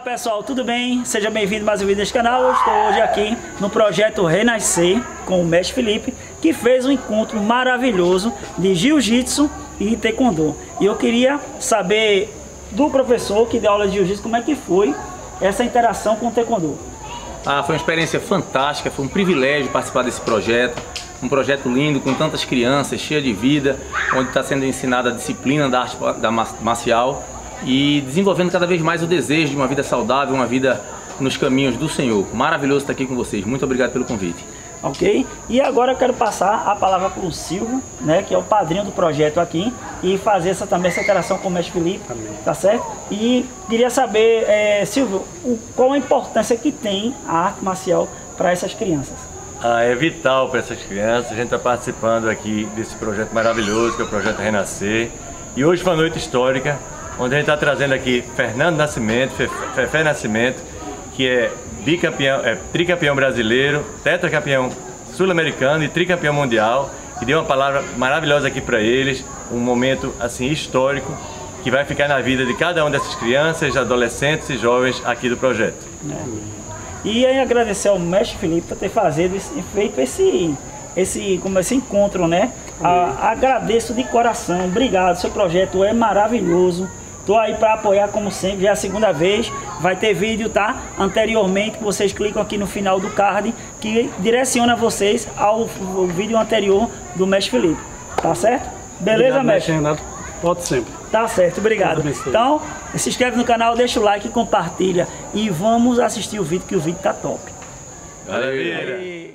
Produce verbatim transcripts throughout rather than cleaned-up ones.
pessoal, tudo bem? Seja bem-vindo mais um vídeo neste canal. Eu estou hoje aqui no projeto Renascer com o mestre Felipe, que fez um encontro maravilhoso de Jiu-Jitsu e Taekwondo. E eu queria saber do professor que deu aula de Jiu-Jitsu como é que foi essa interação com o Taekwondo. Ah, foi uma experiência fantástica, foi um privilégio participar desse projeto. Um projeto lindo, com tantas crianças, cheia de vida, onde está sendo ensinada a disciplina da arte da marcial e desenvolvendo cada vez mais o desejo de uma vida saudável, uma vida nos caminhos do Senhor. Maravilhoso estar aqui com vocês. Muito obrigado pelo convite. Ok? E agora eu quero passar a palavra para o Silvio, né, que é o padrinho do projeto aqui, e fazer essa, também essa interação com o mestre Felipe, Amém. Tá certo? E queria saber, é, Silvio, o, qual a importância que tem a arte marcial para essas crianças? Ah, é vital para essas crianças. A gente está participando aqui desse projeto maravilhoso, que é o Projeto Renascer. E hoje foi uma noite histórica, onde a gente está trazendo aqui Fernando Nascimento, Fefé Nascimento, que é bicampeão, é tricampeão brasileiro, tetracampeão sul-americano e tricampeão mundial, e deu uma palavra maravilhosa aqui para eles, um momento assim histórico que vai ficar na vida de cada uma dessas crianças, adolescentes e jovens aqui do projeto. É. E aí agradecer ao mestre Felipe por ter fazido, feito esse, esse, como esse encontro, né? A, agradeço de coração, obrigado, seu projeto é maravilhoso. Tô aí para apoiar como sempre, já é a segunda vez. Vai ter vídeo, tá? Anteriormente, vocês clicam aqui no final do card, que direciona vocês ao, ao vídeo anterior do mestre Felipe. Tá certo? Beleza, obrigado, mestre Renato? Pode sempre. Tá certo, obrigado. Então, se inscreve no canal, deixa o like, compartilha e vamos assistir o vídeo, que o vídeo tá top. Maravilha!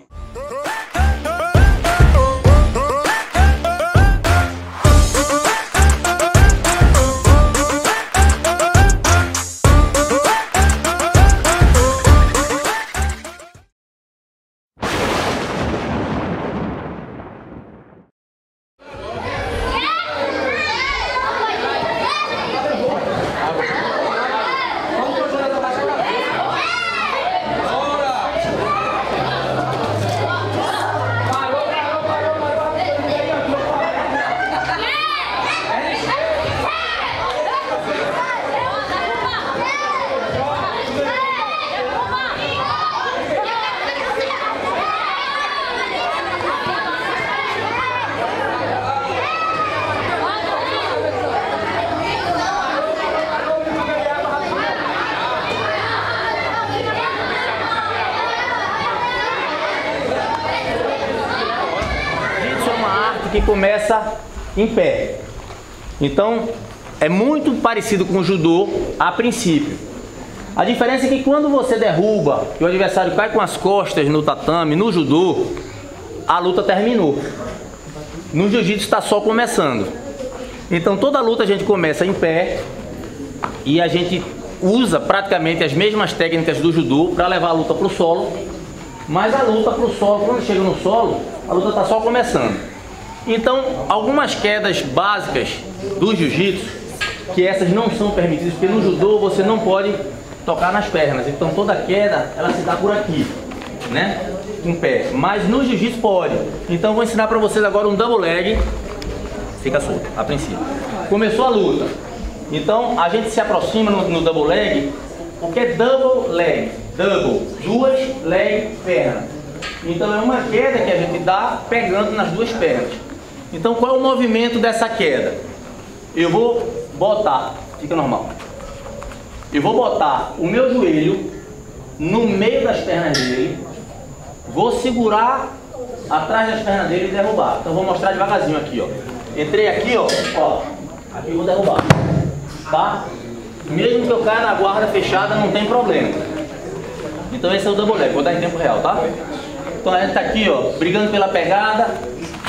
Que começa em pé. Então é muito parecido com o judô a princípio. A diferença é que quando você derruba e o adversário cai com as costas no tatame, no judô, a luta terminou. No jiu-jitsu está só começando. Então toda luta a gente começa em pé e a gente usa praticamente as mesmas técnicas do judô para levar a luta para o solo, mas a luta para o solo, quando chega no solo, a luta está só começando. Então, algumas quedas básicas do jiu-jitsu, que essas não são permitidas, porque no judô você não pode tocar nas pernas. Então, toda queda, ela se dá por aqui, né? Em pé. Mas no jiu-jitsu pode. Então, vou ensinar para vocês agora um double leg. Fica solto, a princípio. Começou a luta. Então, a gente se aproxima no, no double leg. O que é double leg? Double, duas leg, perna. Então, é uma queda que a gente dá pegando nas duas pernas. Então, qual é o movimento dessa queda? Eu vou botar, fica normal. Eu vou botar o meu joelho no meio das pernas dele, vou segurar atrás das pernas dele e derrubar. Então, vou mostrar devagarzinho aqui, ó. Entrei aqui, ó, ó, aqui eu vou derrubar, tá? Mesmo que eu caia na guarda fechada, não tem problema. Então, esse é o double leg, vou dar em tempo real, tá? Então, a gente tá aqui, ó, brigando pela pegada.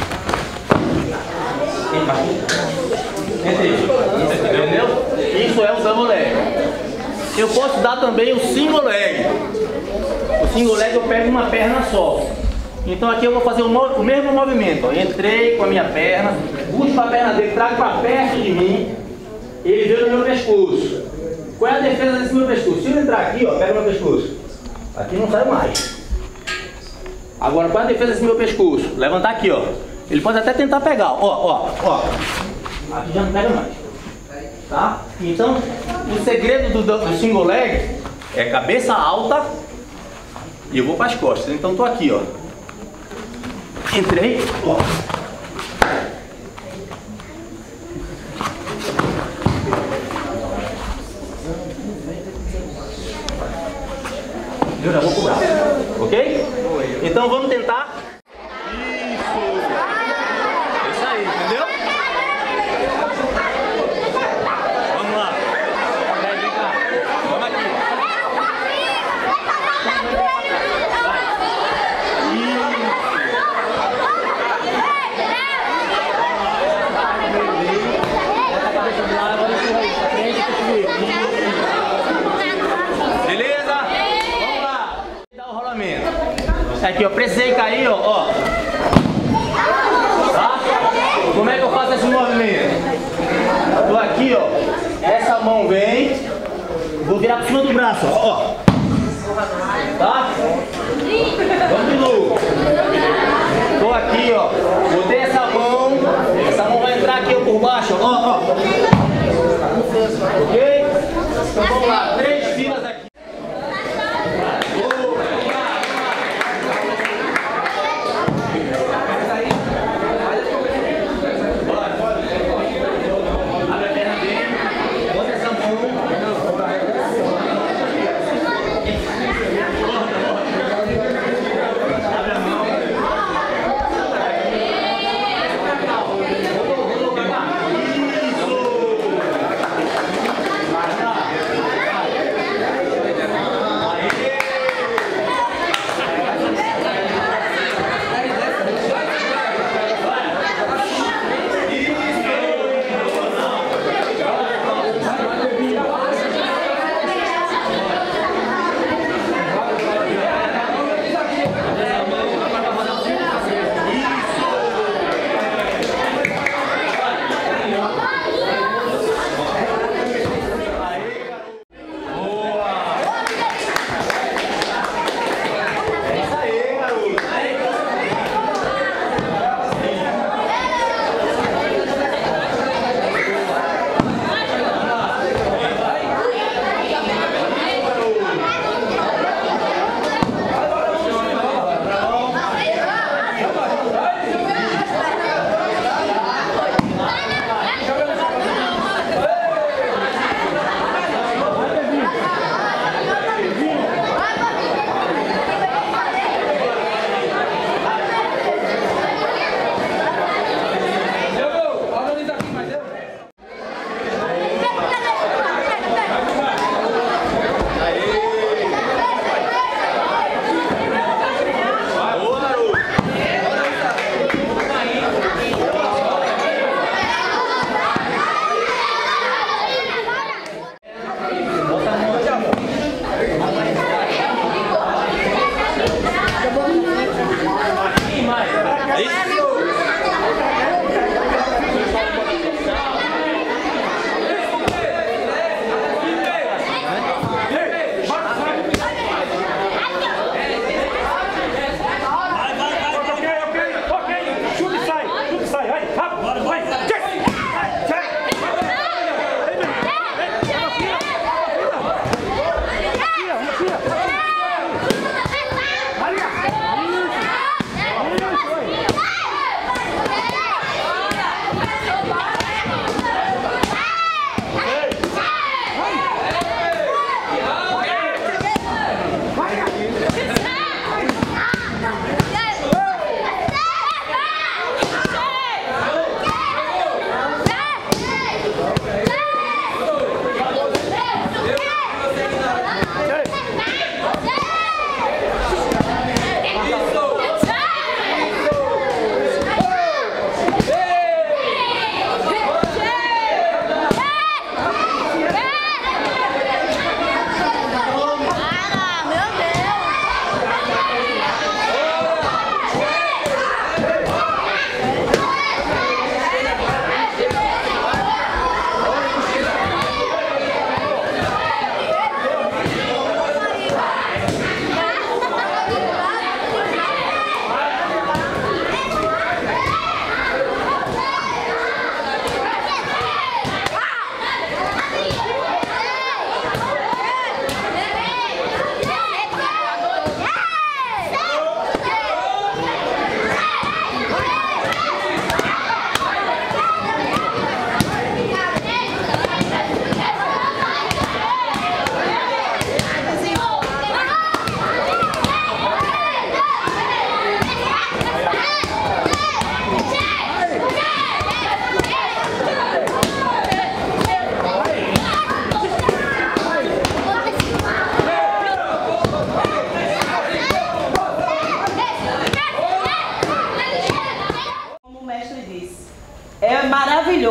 Entendeu? Isso é o double leg. Eu posso dar também o single leg. O single leg eu pego uma perna só. Então aqui eu vou fazer o, o mesmo movimento. Ó. Entrei com a minha perna, puxo a perna dele, trago para perto de mim. Ele veio no meu pescoço. Qual é a defesa desse meu pescoço? Se eu entrar aqui, ó, pega o meu pescoço. Aqui não sai mais. Agora, qual é a defesa desse meu pescoço? Levantar aqui, ó. Ele pode até tentar pegar, ó, ó, ó. Aqui já não pega mais. Tá? Então, o segredo do, do single leg É cabeça alta e eu vou para as costas. Então tô aqui, ó. Entrei, ó. Eu já vou cobrar. Ok? Então vamos tentar. Isso aí, entendeu? Vamos lá. Vem, vem cá. Vamos aqui. Beleza? Vamos lá. Dá o rolamento. Aqui, ó. Precisei cair, ó. ó. Tá? Como é que eu faço esse movimento? Tô aqui, ó. Essa mão vem. Vou virar por cima do braço, ó. ó. Tá? Vamos de novo. Tô aqui, ó. Botei essa mão. Essa mão vai entrar aqui ó, por baixo, ó. ó. Ok? Então vamos lá. Três filas aqui.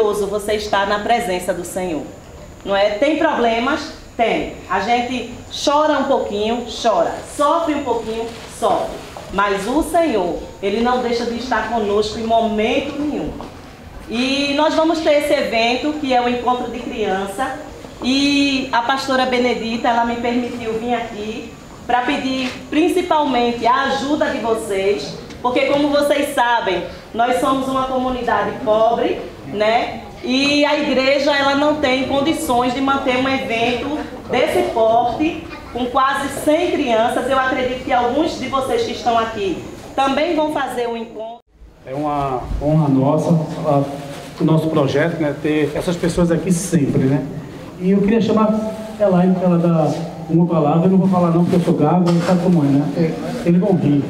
maravilhoso você estar na presença do Senhor. Não é? Tem problemas? Tem. A gente chora um pouquinho, chora. Sofre um pouquinho, sofre. Mas o Senhor, Ele não deixa de estar conosco em momento nenhum. E nós vamos ter esse evento, que é o Encontro de Criança. E a pastora Benedita, ela me permitiu vir aqui para pedir principalmente a ajuda de vocês. Porque como vocês sabem, nós somos uma comunidade pobre, né? E a igreja, ela não tem condições de manter um evento desse porte, com quase cem crianças. Eu acredito que alguns de vocês que estão aqui também vão fazer o encontro. É uma honra nossa, a, o nosso projeto, né, ter essas pessoas aqui sempre, né? E eu queria chamar a Elaine para ela dar uma palavra. Eu não vou falar não, porque eu sou gago, sabe como é, né? Eles vão rir.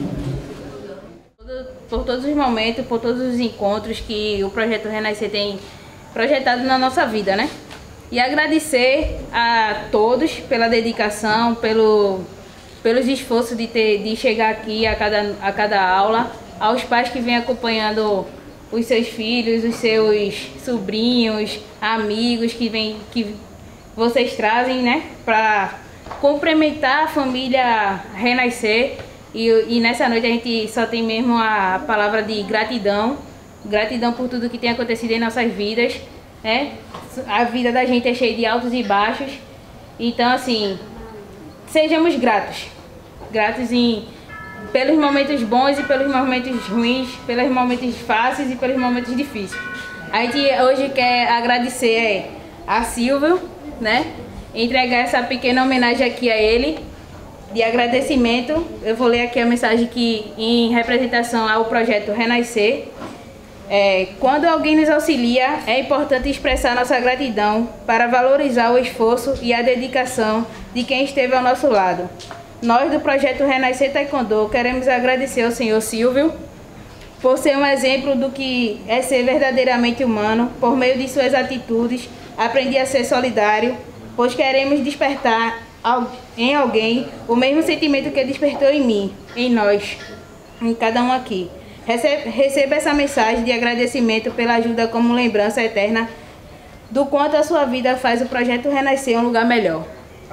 Por todos os momentos, por todos os encontros que o Projeto Renascer tem projetado na nossa vida, né? E agradecer a todos pela dedicação, pelo, pelos esforços de, ter, de chegar aqui a cada, a cada aula, aos pais que vêm acompanhando os seus filhos, os seus sobrinhos, amigos que, vem, que vocês trazem, né? Para complementar a família Renascer. E, e nessa noite a gente só tem mesmo a palavra de gratidão. Gratidão por tudo que tem acontecido em nossas vidas, né? A vida da gente é cheia de altos e baixos. Então, assim, sejamos gratos. Gratos em, pelos momentos bons e pelos momentos ruins, pelos momentos fáceis e pelos momentos difíceis. A gente hoje quer agradecer a Silvio, né? Entregar essa pequena homenagem aqui a ele, de agradecimento. Eu vou ler aqui a mensagem que, em representação ao projeto Renascer. É, quando alguém nos auxilia, é importante expressar nossa gratidão para valorizar o esforço e a dedicação de quem esteve ao nosso lado. Nós do projeto Renascer Taekwondo queremos agradecer ao senhor Silvio por ser um exemplo do que é ser verdadeiramente humano. Por meio de suas atitudes, aprendi a ser solidário, pois queremos despertar em alguém o mesmo sentimento que despertou em mim, em nós, em cada um aqui. Receba essa mensagem de agradecimento pela ajuda como lembrança eterna do quanto a sua vida faz o projeto Renascer um lugar melhor.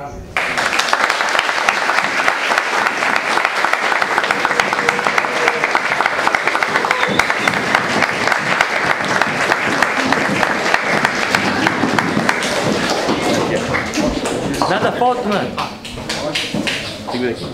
Nada foto, mano. Segura aqui.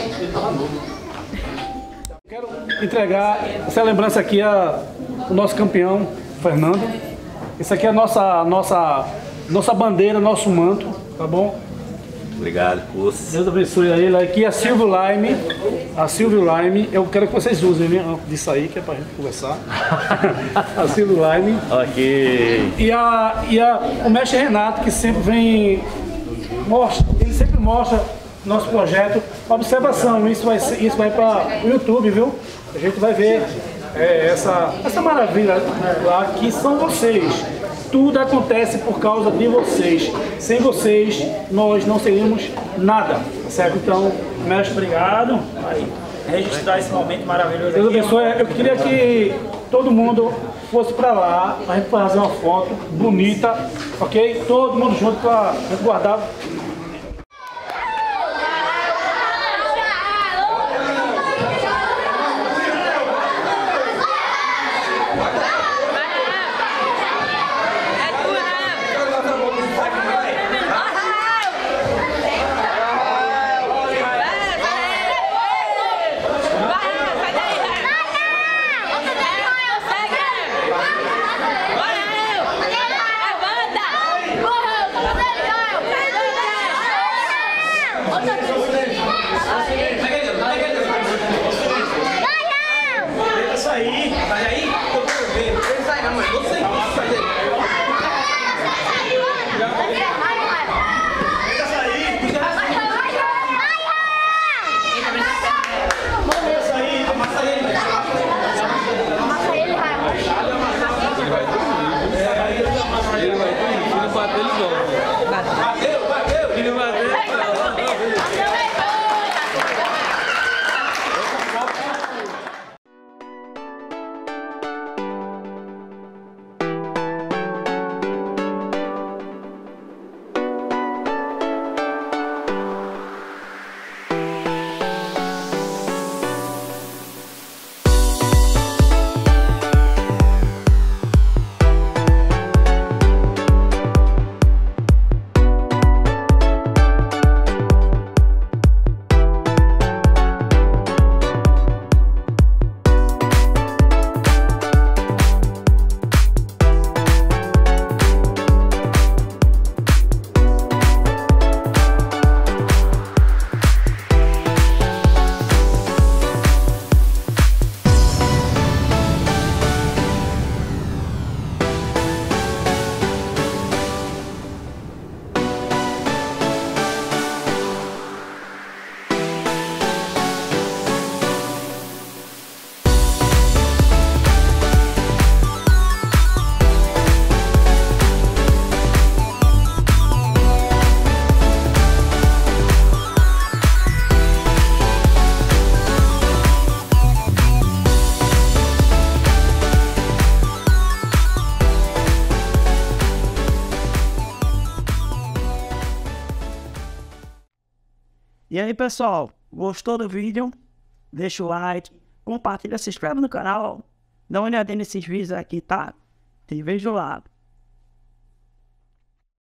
Quero entregar essa lembrança aqui ao nosso campeão, Fernando. Isso aqui é a nossa, nossa, nossa bandeira, nosso manto, tá bom? Obrigado, curso. Deus abençoe a ele. Aqui é a Silvio Lime. A Silvio Lime. Eu quero que vocês usem, né, antes disso aí, que é pra gente conversar. A Silvio Lime. Ok. E, a, e a, o mestre Renato, que sempre vem, mostra, ele sempre mostra nosso projeto. Observação, isso vai, isso vai para o YouTube, viu? A gente vai ver é, essa, essa maravilha lá, que são vocês. Tudo acontece por causa de vocês. Sem vocês, nós não seríamos nada, certo? Então, mestre, Obrigado. Vai registrar esse momento maravilhoso. Deus aqui. abençoe. Eu queria que todo mundo fosse para lá, para a gente fazer uma foto bonita, ok? Todo mundo junto para a gente guardar. E aí, pessoal, gostou do vídeo? Deixa o like, compartilha, se inscreve no canal, dá uma olhadinha nesses vídeos aqui, tá? Te vejo lá.